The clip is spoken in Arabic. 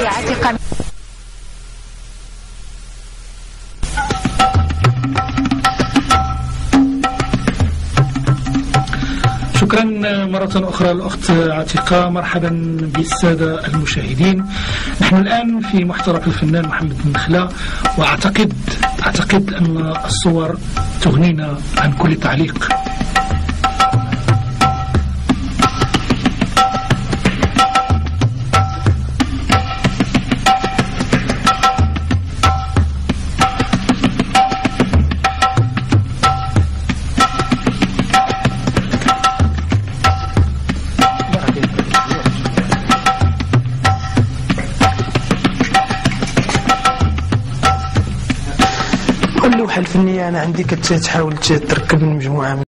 عتيقة. شكرا مرة أخرى الأخت عتيقة. مرحبا بالسادة المشاهدين. نحن الآن في محترق الفنان محمد النخلة، وأعتقد أن الصور تغنينا عن كل تعليق. اللوحة الفنية أنا عندي كتحاول تركب من مجموعة